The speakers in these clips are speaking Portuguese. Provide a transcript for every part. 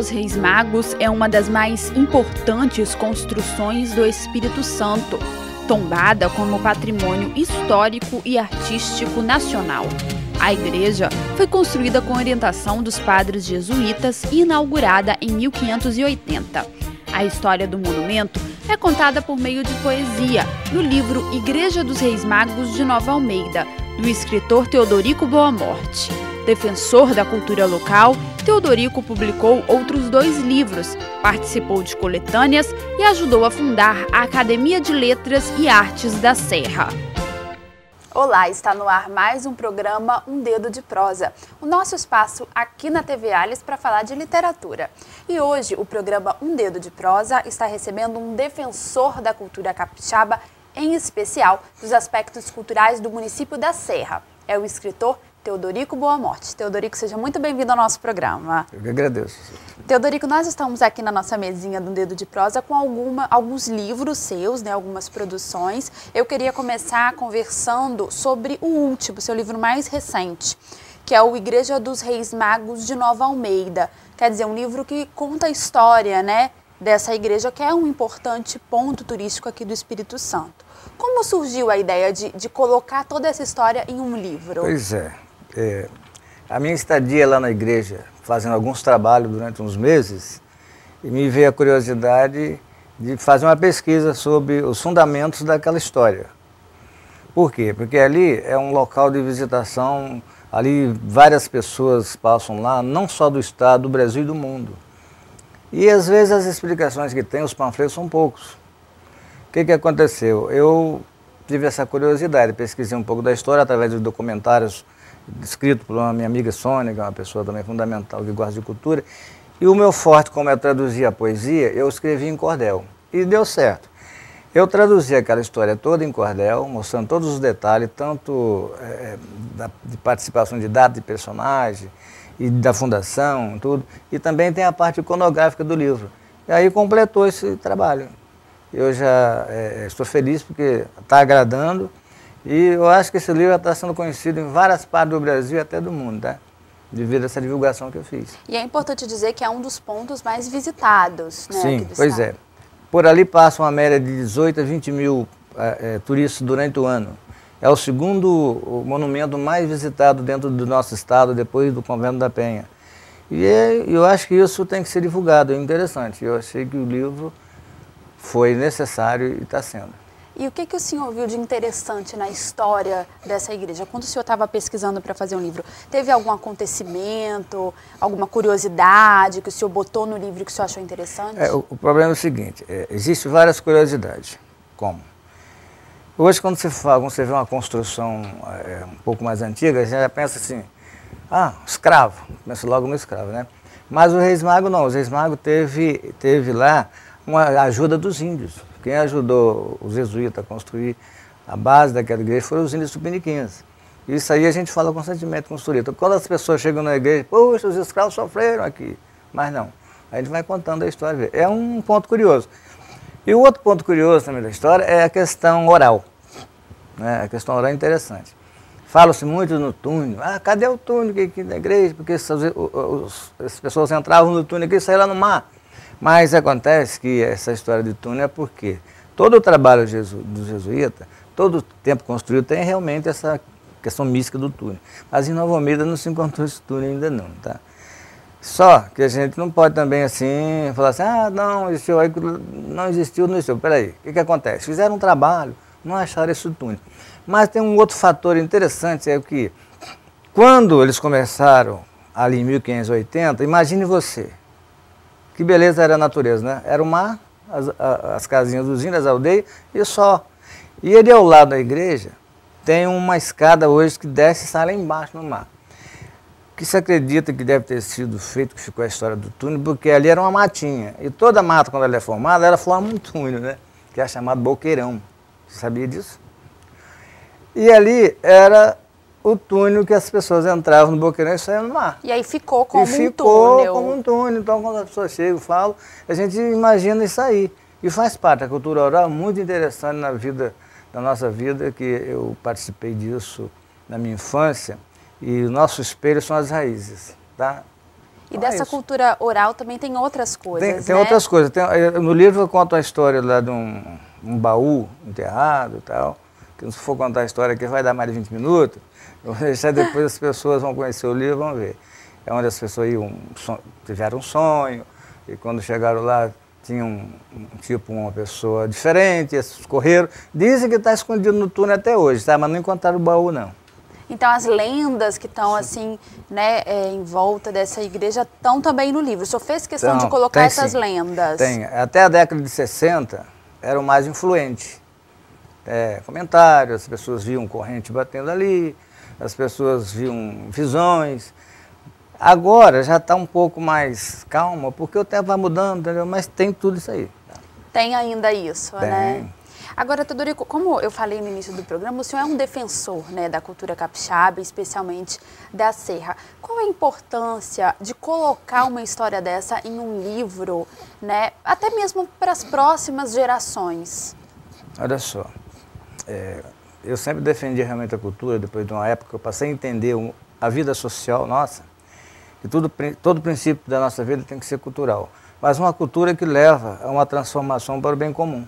aos Reis Magos é uma das mais importantes construções do Espírito Santo, tombada como patrimônio histórico e artístico nacional. A igreja foi construída com orientação dos padres jesuítas e inaugurada em 1580. A história do monumento é contada por meio de poesia, no livro Igreja dos Reis Magos de Nova Almeida, do escritor Teodorico Boamorte. Defensor da cultura local, Teodorico publicou outros 2 livros, participou de coletâneas e ajudou a fundar a Academia de Letras e Artes da Serra. Olá, está no ar mais um programa Um Dedo de Prosa, o nosso espaço aqui na TV Alice para falar de literatura. E hoje o programa Um Dedo de Prosa está recebendo um defensor da cultura capixaba, em especial dos aspectos culturais do município da Serra. É o escritor Teodorico Boamorte. Teodorico, seja muito bem-vindo ao nosso programa. Eu que agradeço. Teodorico, nós estamos aqui na nossa mesinha do Dedo de Prosa com alguns livros seus, algumas produções. Eu queria começar conversando sobre o último, seu livro mais recente, que é o Igreja dos Reis Magos de Nova Almeida. Quer dizer, um livro que conta a história, dessa igreja, que é um importante ponto turístico aqui do Espírito Santo. Como surgiu a ideia de colocar toda essa história em um livro? Pois é. A minha estadia lá na igreja, fazendo alguns trabalhos durante uns meses, e me veio a curiosidade de fazer uma pesquisa sobre os fundamentos daquela história. Por quê? Porque ali é um local de visitação, ali várias pessoas passam lá, não só do estado, do Brasil e do mundo. E às vezes as explicações que tem, os panfletos, são poucos. O que aconteceu? Eu tive essa curiosidade, pesquisei um pouco da história através de documentários escritos por uma minha amiga Sônia, que é uma pessoa também fundamental que gosta de cultura. E o meu forte, como eu traduzia a poesia, eu escrevi em cordel. E deu certo. Eu traduzi aquela história toda em cordel, mostrando todos os detalhes, tanto de participação de data de personagem, e da fundação, tudo. E também tem a parte iconográfica do livro. E aí completou esse trabalho. Eu já estou feliz porque está agradando e eu acho que esse livro está sendo conhecido em várias partes do Brasil e até do mundo, devido a essa divulgação que eu fiz. E é importante dizer que é um dos pontos mais visitados, Sim, aqui do pois estado. é. Por ali passa uma média de 18 a 20 mil turistas durante o ano. É o segundo monumento mais visitado dentro do nosso estado, depois do Convento da Penha. E eu acho que isso tem que ser divulgado, é interessante. Eu achei que o livro foi necessário e está sendo. E o que o senhor viu de interessante na história dessa igreja? Quando o senhor estava pesquisando para fazer um livro, teve algum acontecimento, alguma curiosidade que o senhor botou no livro que o senhor achou interessante? O problema é o seguinte, existem várias curiosidades. Como? Hoje, quando você vê uma construção um pouco mais antiga, você já pensa assim, escravo, pensa logo no escravo, Mas o Reis Magos não, os Reis Magos teve lá uma ajuda dos índios. Quem ajudou os jesuítas a construir a base daquela igreja foram os índios tupiniquins. Isso aí a gente fala constantemente com os turistas. Quando as pessoas chegam na igreja, poxa, os escravos sofreram aqui. Mas não, a gente vai contando a história. É um ponto curioso. E o outro ponto curioso também da história é a questão oral. A questão oral é interessante. Fala-se muito no túnel. Cadê o túnel aqui da igreja? Porque as pessoas entravam no túnel aqui e saíam lá no mar. Mas acontece que essa história de túnel é porque todo o trabalho dos jesuítas, todo o tempo construído, tem realmente essa questão mística do túnel. Mas em Nova Almeida não se encontrou esse túnel ainda não, Só que a gente não pode também assim, falar assim, não existiu, não existiu. Peraí, o que acontece? Fizeram um trabalho, não acharam esse túnel. Mas tem um outro fator interessante, é que quando eles começaram ali em 1580, imagine você, que beleza era a natureza, Era o mar, as casinhas dos índios, as aldeias e só. E ali ao lado da igreja tem uma escada hoje que desce e sai lá embaixo no mar. Que se acredita que deve ter sido feito, que ficou a história do túnel, porque ali era uma matinha. E toda mata, quando ela é formada, ela forma um túnel, que é chamado boqueirão. Você sabia disso? E ali era o túnel que as pessoas entravam no boqueirão e saíam no mar. E aí ficou como um túnel. Ficou como um túnel. Então, quando as pessoas chegam e falam, a gente imagina isso aí. E faz parte da cultura oral, muito interessante na nossa vida, que eu participei disso na minha infância. E o nosso espelho são as raízes, E dessa cultura oral também tem outras coisas, Tem né? outras coisas. No livro eu conto a história lá de um baú enterrado e tal, que se for contar a história aqui vai dar mais de 20 minutos, eu vou deixar depois as pessoas vão conhecer o livro e vão ver. É onde as pessoas tiveram um sonho, e quando chegaram lá tinham tipo uma pessoa diferente, esses correram. Dizem que está escondido no túnel até hoje, tá? Mas não encontraram o baú, não. Então as lendas que estão assim, né, em volta dessa igreja estão também no livro. O senhor fez questão de colocar essas lendas? Tem. Até a década de 60 era o mais influente. Comentários, as pessoas viam corrente batendo ali, as pessoas viam visões. Agora já está um pouco mais calma, porque o tempo vai mudando, entendeu? Mas tem tudo isso aí. Tem ainda isso, né? Agora, Teodorico, como eu falei no início do programa, o senhor é um defensor, né, da cultura capixaba, especialmente da Serra. Qual a importância de colocar uma história dessa em um livro, né, até mesmo para as próximas gerações? Olha só, eu sempre defendi realmente a cultura, depois de uma época que eu passei a entender a vida social nossa, que todo princípio da nossa vida tem que ser cultural, mas uma cultura que leva a uma transformação para o bem comum.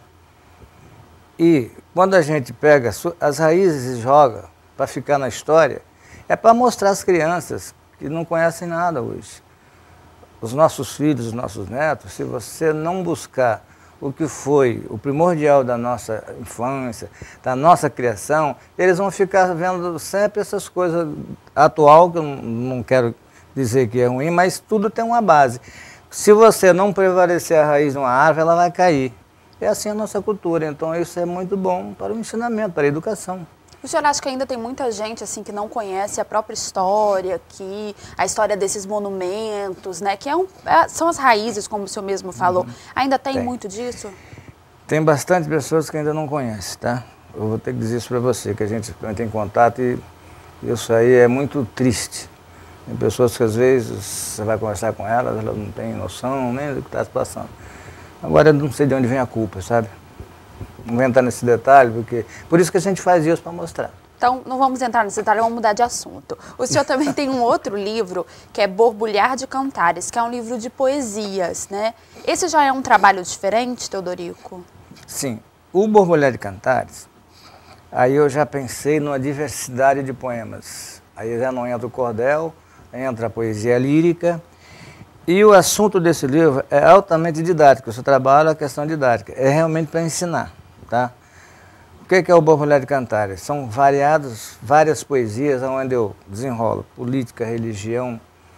E quando a gente pega as raízes e joga para ficar na história, é para mostrar às crianças que não conhecem nada hoje. Os nossos filhos, os nossos netos, se você não buscar o que foi o primordial da nossa infância, da nossa criação, eles vão ficar vendo sempre essas coisas atual, que eu não quero dizer que é ruim, mas tudo tem uma base. Se você não prevalecer a raiz de uma árvore, ela vai cair. É assim a nossa cultura, então isso é muito bom para o ensinamento, para a educação. O senhor acha que ainda tem muita gente assim que não conhece a própria história, a história desses monumentos, né? Que são as raízes, como o senhor mesmo falou. Ainda tem muito disso? Tem bastante pessoas que ainda não conhecem, tá? Eu vou ter que dizer isso para você, que a gente entra em contato e isso aí é muito triste. Tem pessoas que às vezes você vai conversar com elas não têm noção nem do que está se passando. Agora eu não sei de onde vem a culpa, sabe? Não vou entrar nesse detalhe, por isso que a gente faz isso para mostrar. Então, não vamos entrar nesse detalhe, vamos mudar de assunto. O senhor também tem um outro livro, que é Borbulhar de Cantares, que é um livro de poesias, né? Esse já é um trabalho diferente, Teodorico? Sim. O Borbulhar de Cantares, aí eu já pensei numa diversidade de poemas. Aí já não entra o cordel, entra a poesia lírica. E o assunto desse livro é altamente didático, o seu trabalho é a questão didática, é realmente para ensinar, tá? O que é o Borbulhar de Cantares? São várias poesias onde eu desenrolo política, religião,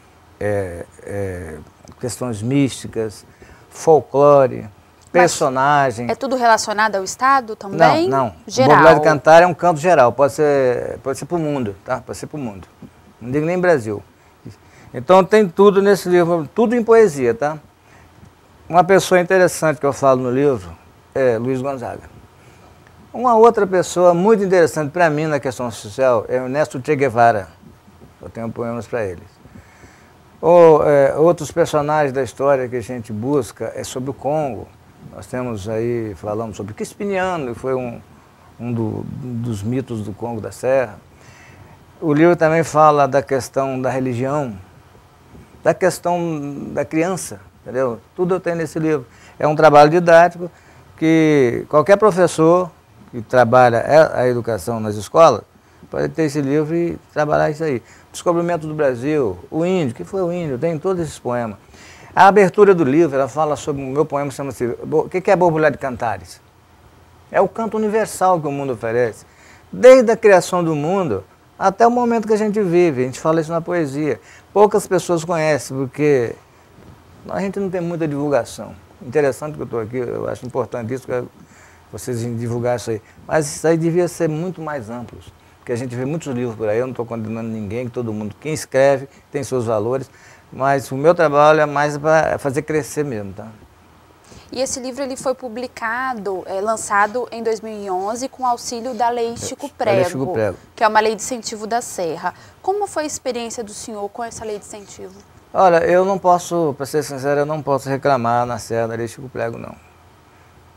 questões místicas, folclore, personagem. É tudo relacionado ao Estado também? Não. Geral. O Borbulhar de Cantares é um canto geral, pode ser para o mundo, tá? Pode ser para o mundo. Não digo nem Brasil. Então tem tudo nesse livro, tudo em poesia, tá? Uma pessoa interessante que eu falo no livro é Luiz Gonzaga. Uma outra pessoa muito interessante para mim na questão social é Ernesto Che Guevara. Eu tenho poemas para eles. Outros personagens da história que a gente busca é sobre o Congo. Nós temos aí, falamos sobre Crispiniano, que foi um dos mitos do Congo da Serra. O livro também fala da questão da religião, da questão da criança, entendeu? Tudo eu tenho nesse livro. É um trabalho didático que qualquer professor que trabalha a educação nas escolas pode ter esse livro e trabalhar isso aí. Descobrimento do Brasil, o índio, que foi o índio, tem todos esses poemas. A abertura do livro, ela fala sobre o meu poema, chama-se o que é Borbulhar de Cantares? É o canto universal que o mundo oferece. Desde a criação do mundo até o momento que a gente vive, a gente fala isso na poesia. Poucas pessoas conhecem, porque a gente não tem muita divulgação. Interessante que eu estou aqui, eu acho importante isso, que vocês divulgarem isso aí. Mas isso aí devia ser muito mais amplo, porque a gente vê muitos livros por aí, eu não estou condenando ninguém, que todo mundo, quem escreve tem seus valores, mas o meu trabalho é mais para fazer crescer mesmo, tá? E esse livro ele foi publicado, lançado em 2011 com auxílio da Lei Chico Prego, que é uma lei de incentivo da Serra. Como foi a experiência do senhor com essa lei de incentivo? Olha, eu não posso, para ser sincero, eu não posso reclamar na Serra da Lei Chico Prego, não.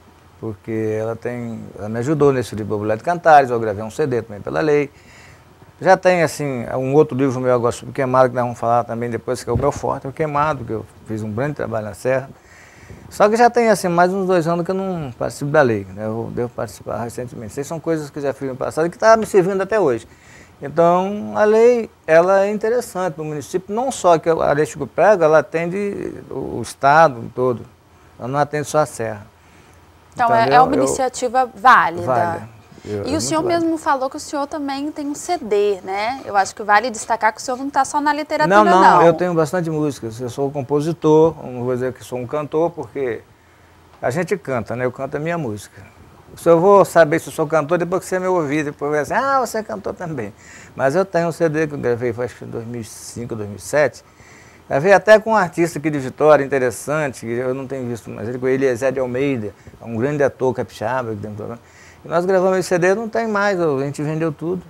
Porque ela me ajudou nesse livro Borbulhar de Cantares, eu gravei um CD também pela lei. Já tem, assim, um outro livro meu agora sobre Queimado, que nós vamos falar também depois, que é o meu forte, é o Queimado, que eu fiz um grande trabalho na Serra. Só que já tem, assim, mais uns 2 anos que eu não participo da lei, né? Eu devo participar recentemente. Essas são coisas que já fiz no passado e que estão me servindo até hoje. Então, a lei, ela é interessante no município, não só que a lei Chico Prego, ela atende o estado todo, ela não atende só a Serra. Então, é uma iniciativa válida. E o senhor mesmo falou que o senhor também tem um CD, né? Eu acho que vale destacar que o senhor não está só na literatura, não. Não, eu tenho bastante músicas. Eu sou compositor, não vou dizer que sou um cantor, porque a gente canta, né? Eu canto a minha música. Se eu vou saber se eu sou cantor, depois que você me ouvir, depois vai dizer, ah, você é cantor também. Mas eu tenho um CD que eu gravei, acho que em 2005, 2007. Gravei até com um artista aqui de Vitória, interessante, que eu não tenho visto mais ele, com ele, Zé de Almeida, um grande ator capixaba, que tem um programa. E nós gravamos esse CD, não tem mais, a gente vendeu tudo.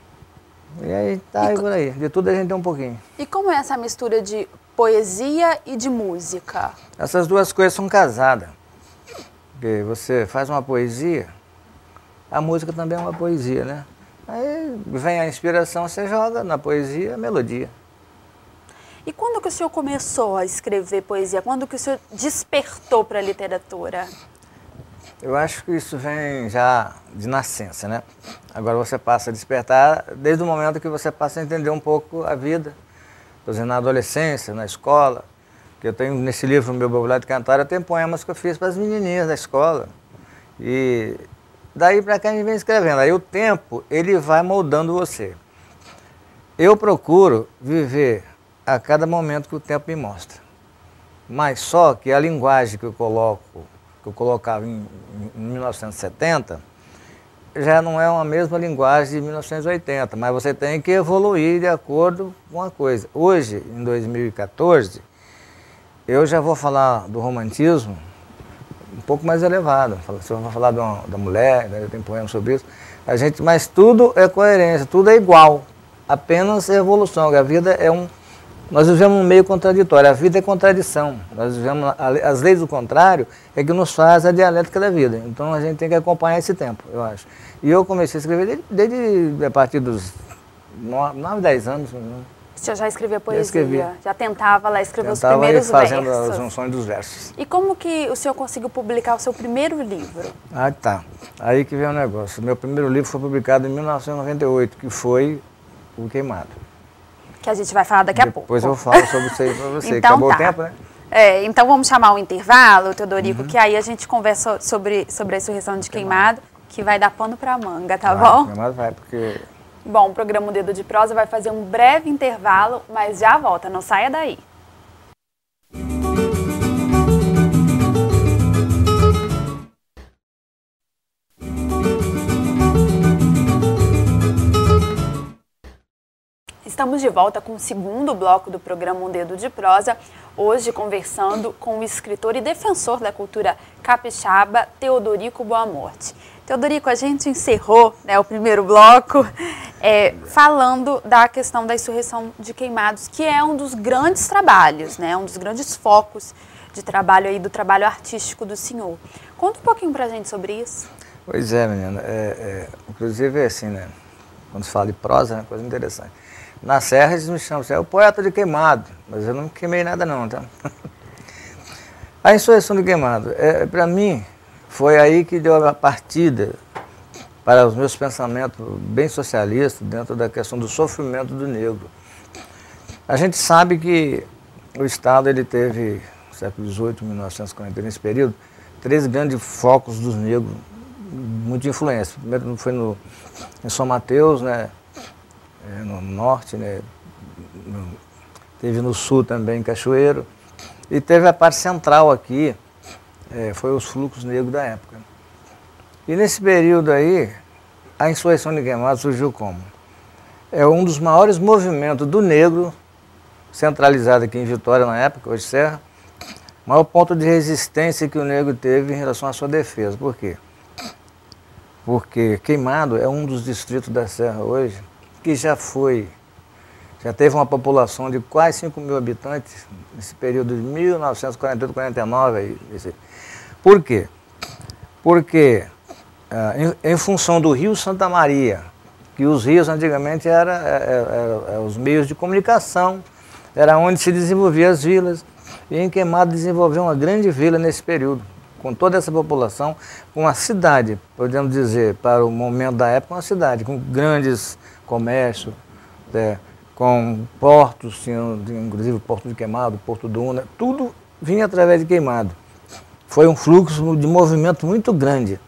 E aí tá aí por aí, de tudo a gente tem um pouquinho. E como é essa mistura de poesia e de música? Essas duas coisas são casadas. Porque você faz uma poesia, a música também é uma poesia, né? Aí vem a inspiração, você joga na poesia a melodia. E quando que o senhor começou a escrever poesia? Quando que o senhor despertou para a literatura? Eu acho que isso vem já de nascença, né? Agora você passa a despertar desde o momento que você passa a entender um pouco a vida. Por exemplo, na adolescência, na escola, que eu tenho nesse livro, Meu Vocabulário de Cantar, eu tenho poemas que eu fiz para as menininhas da escola. E daí para cá a gente vem escrevendo. Aí o tempo, ele vai moldando você. Eu procuro viver a cada momento que o tempo me mostra. Mas só que a linguagem que eu colocava em 1970, já não é uma mesma linguagem de 1980, mas você tem que evoluir de acordo com a coisa. Hoje, em 2014, eu já vou falar do romantismo um pouco mais elevado. Se eu vou falar da mulher, né, eu tenho poema sobre isso, mas tudo é coerência, tudo é igual, apenas evolução. A vida é nós vivemos um meio contraditório, a vida é contradição. Nós vivemos, as leis do contrário é que nos faz a dialética da vida. Então a gente tem que acompanhar esse tempo, eu acho. E eu comecei a escrever desde a partir dos 9, 10 anos. O senhor já escrevia poesia? Já escrevia. Já tentava lá escrever os primeiros versos? Fazendo as junções dos versos. E como que o senhor conseguiu publicar o seu primeiro livro? Ah, tá. Aí que vem o negócio. Meu primeiro livro foi publicado em 1998, que foi O Queimado. Que a gente vai falar daqui a pouco. Depois eu falo sobre isso aí para você. Então, acabou o tempo, né? Então vamos chamar um intervalo, Teodorico, que aí a gente conversa sobre a insurreição de Queimado, que vai dar pano para manga, tá bom? Queimado vai, porque... Bom, o programa Dedo de Prosa vai fazer um breve intervalo, mas já volta, não saia daí. Estamos de volta com o segundo bloco do programa Um Dedo de Prosa, hoje conversando com o escritor e defensor da cultura capixaba, Teodorico Boamorte. Teodorico, a gente encerrou, né, o primeiro bloco falando da questão da insurreição de Queimados, que é um dos grandes trabalhos, né, um dos grandes focos de trabalho aí, do trabalho artístico do senhor. Conta um pouquinho pra gente sobre isso. Pois é, menina. Inclusive, assim, né, quando se fala de prosa, é uma coisa interessante. Na Serra eles me chamam, você é o poeta de Queimado, mas eu não queimei nada não, tá? A insurreição de Queimado, para mim, foi aí que deu a partida para os meus pensamentos bem socialistas dentro da questão do sofrimento do negro. A gente sabe que o Estado ele teve, no século XVIII, 1940, nesse período, 3 grandes focos dos negros, muita influência. Primeiro foi em São Mateus, né? No norte, né? Teve no sul também, em Cachoeiro, e teve a parte central aqui, foi os fluxos negros da época. E nesse período aí, a insurreição de Queimados surgiu como? É um dos maiores movimentos do negro, centralizado aqui em Vitória na época, hoje Serra, maior ponto de resistência que o negro teve em relação à sua defesa. Por quê? Porque Queimado é um dos distritos da Serra hoje, que já teve uma população de quase 5 mil habitantes nesse período de 1948, 49. Por quê? Porque em função do Rio Santa Maria, que os rios antigamente eram os meios de comunicação, era onde se desenvolviam as vilas, e em Queimado desenvolveu uma grande vila nesse período, com toda essa população, com uma cidade, podemos dizer, para o momento da época, uma cidade, com grandes comércios, com portos, inclusive o Porto de Queimado, Porto Duna, tudo vinha através de Queimado. Foi um fluxo de movimento muito grande.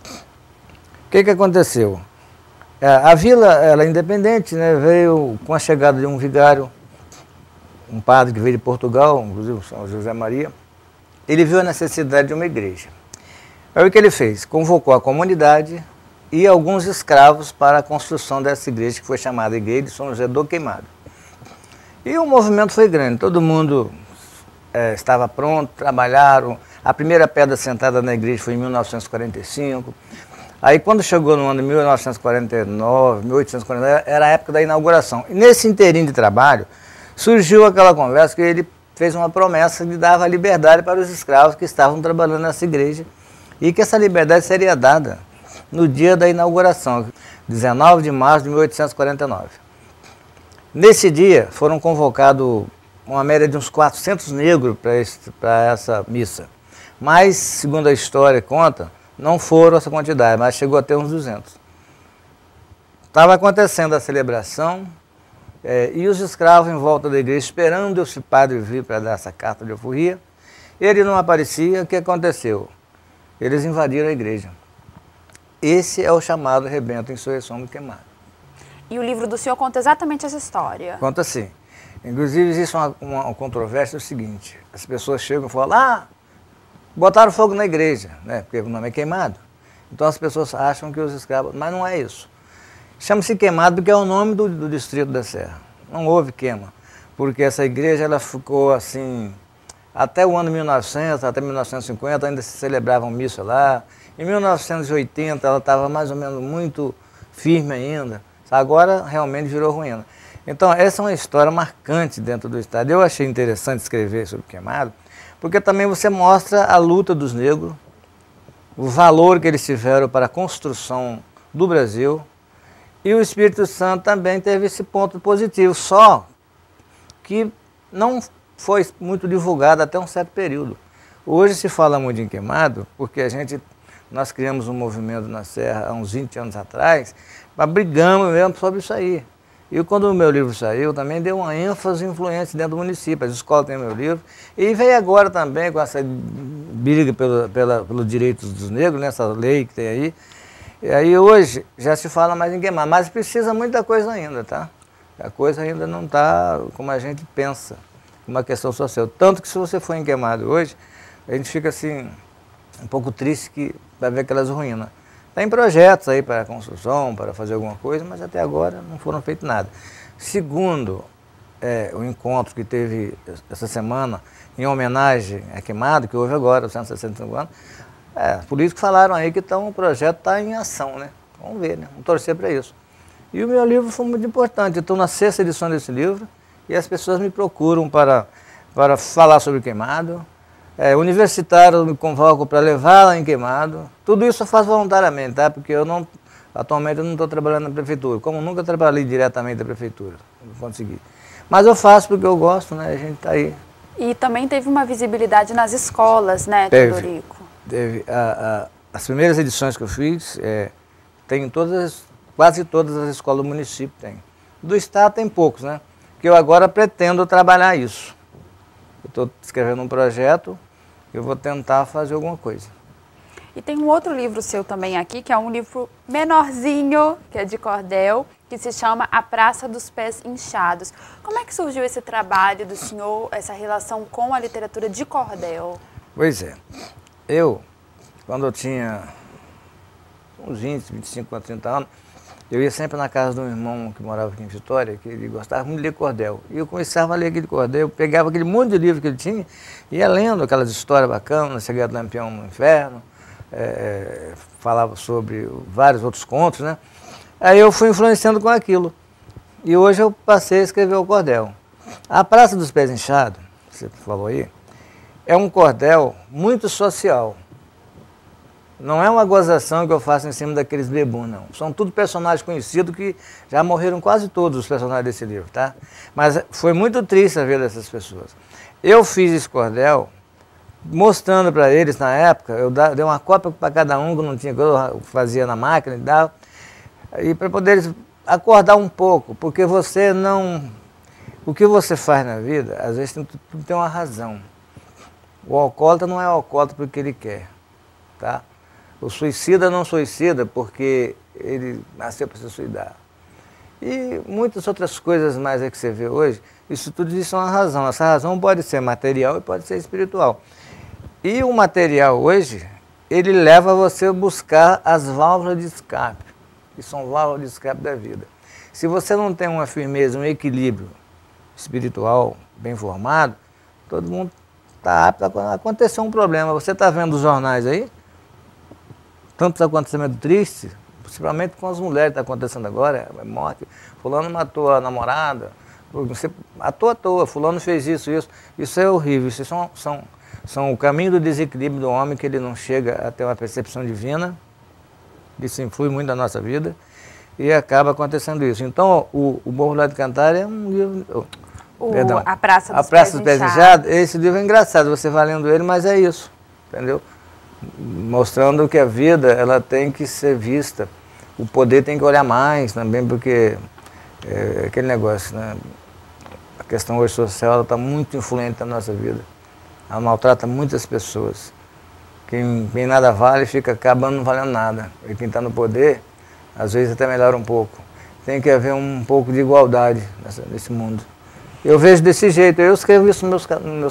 O que aconteceu? A vila era independente, né, veio com a chegada de um vigário, um padre que veio de Portugal, inclusive São José Maria. Ele viu a necessidade de uma igreja. Aí o que ele fez? Convocou a comunidade e alguns escravos para a construção dessa igreja, que foi chamada Igreja de São José do Queimado. E o movimento foi grande, todo mundo estava pronto, trabalharam. A primeira pedra sentada na igreja foi em 1945. Aí quando chegou no ano de 1949, 1849, era a época da inauguração. E nesse inteirinho de trabalho, surgiu aquela conversa que ele fez uma promessa que dava liberdade para os escravos que estavam trabalhando nessa igreja e que essa liberdade seria dada no dia da inauguração, 19 de março de 1849. Nesse dia foram convocados uma média de uns 400 negros para essa missa. Mas, segundo a história conta, não foram essa quantidade, mas chegou a ter uns 200. Estava acontecendo a celebração e os escravos em volta da igreja esperando esse padre vir para dar essa carta de alforria. Ele não aparecia, o que aconteceu? Eles invadiram a igreja. Esse é o chamado Rebento Insurreição do Queimado. E o livro do senhor conta exatamente essa história? Conta sim. Inclusive existe uma controvérsia, é o seguinte, as pessoas chegam e falam, botaram fogo na igreja, né? Porque o nome é Queimado. Então as pessoas acham que os escravos... Mas não é isso. Chama-se Queimado porque é o nome do distrito da Serra. Não houve queima, porque essa igreja ela ficou assim... Até o ano 1900, até 1950 ainda se celebravam missa lá. Em 1980 ela estava mais ou menos muito firme ainda. Agora realmente virou ruína. Então essa é uma história marcante dentro do estado. Eu achei interessante escrever sobre Queimado, porque também você mostra a luta dos negros, o valor que eles tiveram para a construção do Brasil, e o Espírito Santo também teve esse ponto positivo, só que não foi muito divulgado até um certo período. Hoje se fala muito em Queimado, porque nós criamos um movimento na Serra há uns 20 anos atrás, brigamos mesmo sobre isso aí. E quando o meu livro saiu, também deu uma ênfase influente dentro do município. As escolas têm meu livro. E veio agora também com essa briga pelos direitos dos negros, nessa lei que tem aí. E aí hoje já se fala mais em Queimado, mas precisa muita coisa ainda, tá? A coisa ainda não está como a gente pensa, uma questão social. Tanto que se você for em Queimado hoje, a gente fica assim, um pouco triste que vai ver aquelas ruínas. Tem projetos aí para construção, para fazer alguma coisa, mas até agora não foram feitos nada. Segundo o encontro que teve essa semana, em homenagem a Queimado, que houve agora, os 165 anos, políticos falaram aí que o projeto está em ação, né? Vamos ver, né? Vamos torcer para isso. E o meu livro foi muito importante. Eu estou na 6ª edição desse livro e as pessoas me procuram para falar sobre Queimado. Universitário me convoco para levar lá em Queimado. Tudo isso eu faço voluntariamente, tá? Porque atualmente eu não estou trabalhando na prefeitura. Como nunca trabalhei diretamente na prefeitura, não consegui. Mas eu faço porque eu gosto, né? A gente está aí. E também teve uma visibilidade nas escolas, né, Teodorico? Teve. As primeiras edições que eu fiz, tem quase todas as escolas do município tem. Do estado tem poucos, né? Que eu agora pretendo trabalhar isso. Eu estou escrevendo um projeto, eu vou tentar fazer alguma coisa. E tem um outro livro seu também aqui, que é um livro menorzinho, que é de cordel, que se chama A Praça dos Pés Inchados. Como é que surgiu esse trabalho do senhor, essa relação com a literatura de cordel? Pois é. Quando eu tinha uns 20, 25, 30 anos, eu ia sempre na casa de um irmão que morava aqui em Vitória, que ele gostava muito de ler cordel. E eu começava a ler aquele cordel, eu pegava aquele monte de livro que ele tinha, e ia lendo aquelas histórias bacanas, Chegada do Lampião no Inferno, falava sobre vários outros contos, né? Aí eu fui influenciando com aquilo. E hoje eu passei a escrever o cordel. A Praça dos Pés Inchados, você falou aí, é um cordel muito social. Não é uma gozação que eu faço em cima daqueles bebum, não. São tudo personagens conhecidos que já morreram quase todos os personagens desse livro, tá? Mas foi muito triste a vida dessas pessoas. Eu fiz esse cordel mostrando para eles na época, eu dei uma cópia para cada um que não tinha, que eu fazia na máquina e tal, e para poder eles acordar um pouco, porque você não... O que você faz na vida, às vezes tem uma razão. O alcoólatra não é alcoólatra porque ele quer, tá? O suicida não suicida porque ele nasceu para se suicidar. E muitas outras coisas mais que você vê hoje, isso tudo isso é uma razão. Essa razão pode ser material e pode ser espiritual. E o material hoje, ele leva você a buscar as válvulas de escape, que são válvulas de escape da vida. Se você não tem uma firmeza, um equilíbrio espiritual bem formado, todo mundo está apto a acontecer um problema. Você está vendo os jornais aí? Tantos acontecimentos tristes, principalmente com as mulheres que está acontecendo agora, a morte. Fulano matou a namorada, você matou à toa, fulano fez isso. Isso é horrível, isso são o caminho do desequilíbrio do homem, que ele não chega a ter uma percepção divina, isso influi muito na nossa vida, e acaba acontecendo isso. Então, o Morro lá de Cantares é um livro... A Praça dos Pés Inchados. Esse livro é engraçado, você vai lendo ele, mas é isso, entendeu? Mostrando que a vida, ela tem que ser vista, o poder tem que olhar mais também, porque é aquele negócio, né? A questão hoje social está muito influente na nossa vida, ela maltrata muitas pessoas. Quem nada vale fica acabando não valendo nada, e quem está no poder, às vezes até melhora um pouco. Tem que haver um pouco de igualdade nesse mundo. Eu vejo desse jeito, eu escrevo isso nos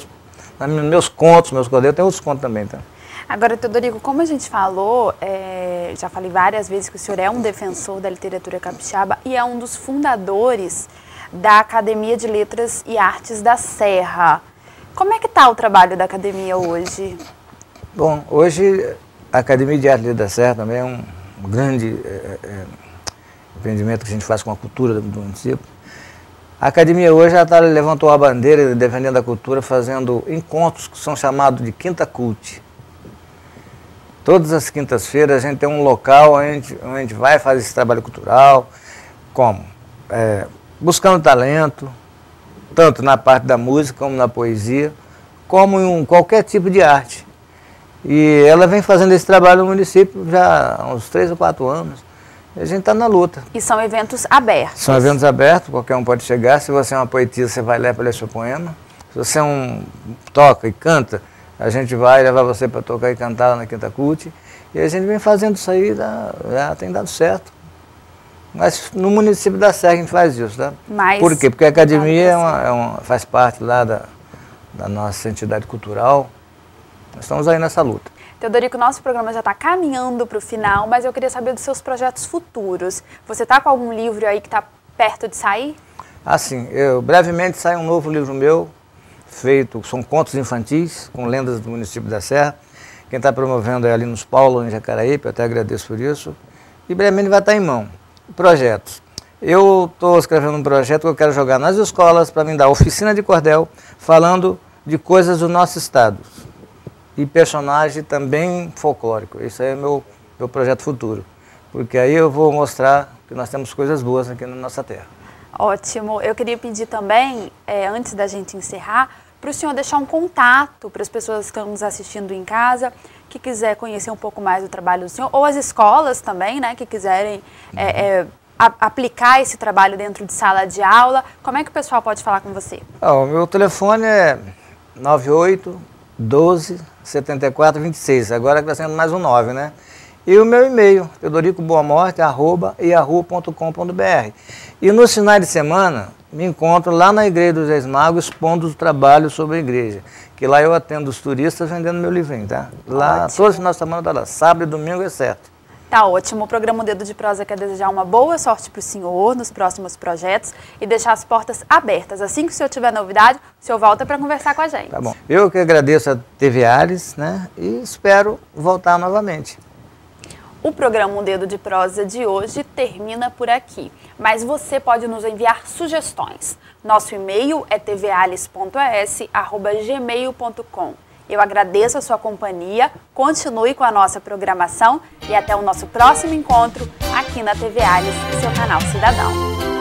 meus contos, meus cordéis, eu tenho outros contos também, tá? Agora, Teodorico, como a gente falou, já falei várias vezes que o senhor é um defensor da literatura capixaba e é um dos fundadores da Academia de Letras e Artes da Serra. Como é que está o trabalho da academia hoje? Bom, hoje a Academia de Artes da Serra também é um grande empreendimento que a gente faz com a cultura do município. A academia hoje já levantou a bandeira defendendo a cultura, fazendo encontros que são chamados de Quinta Cult. Todas as quintas-feiras a gente tem um local onde a gente vai fazer esse trabalho cultural, como? Buscando talento, tanto na parte da música como na poesia, como em qualquer tipo de arte. E ela vem fazendo esse trabalho no município já há uns 3 ou 4 anos. E a gente está na luta. E são eventos abertos? São eventos abertos, qualquer um pode chegar. Se você é uma poetisa, você vai lá para ler seu poema. Se você toca e canta, a gente vai levar você para tocar e cantar lá na Quinta Cult. E a gente vem fazendo isso aí, já tem dado certo. Mas no município da Serra a gente faz isso, tá? Por quê? Porque a academia faz parte lá da nossa entidade cultural. Nós estamos aí nessa luta. Teodorico, nosso programa já está caminhando para o final, mas eu queria saber dos seus projetos futuros. Você está com algum livro aí que está perto de sair? Sim, brevemente sai um novo livro meu, são contos infantis, com lendas do município da Serra. Quem está promovendo é ali nos Paulo, em Jacaraípe, eu até agradeço por isso. E brevemente vai estar em mão. Projetos. Eu estou escrevendo um projeto que eu quero jogar nas escolas para me dar oficina de cordel, falando de coisas do nosso estado. E personagem também folclórico. Isso aí é meu projeto futuro. Porque aí eu vou mostrar que nós temos coisas boas aqui na nossa terra. Ótimo. Eu queria pedir também, antes da gente encerrar, para o senhor deixar um contato para as pessoas que estão nos assistindo em casa, que quiser conhecer um pouco mais do trabalho do senhor, ou as escolas também, né, que quiserem aplicar esse trabalho dentro de sala de aula. Como é que o pessoal pode falar com você? O meu telefone é 98 12 74 26, agora está sendo mais um 9, né? E o meu e-mail, teodoricoboamorte@yahoo.com.br. E nos finais de semana, me encontro lá na Igreja dos Reis Magos, expondo os trabalhos sobre a igreja. Que lá eu atendo os turistas vendendo meu livrinho, tá? Lá, todos os finais de semana tá lá, sábado e domingo é certo. Tá ótimo. O programa Dedo de Prosa quer desejar uma boa sorte para o senhor nos próximos projetos e deixar as portas abertas. Assim que o senhor tiver novidade, o senhor volta para conversar com a gente. Tá bom. Eu que agradeço a TV Ares, né? E espero voltar novamente. O programa Dedo de Prosa de hoje termina por aqui, mas você pode nos enviar sugestões. Nosso e-mail é tvales.es@gmail.com. Eu agradeço a sua companhia, continue com a nossa programação e até o nosso próximo encontro aqui na TV Alice, seu canal Cidadão.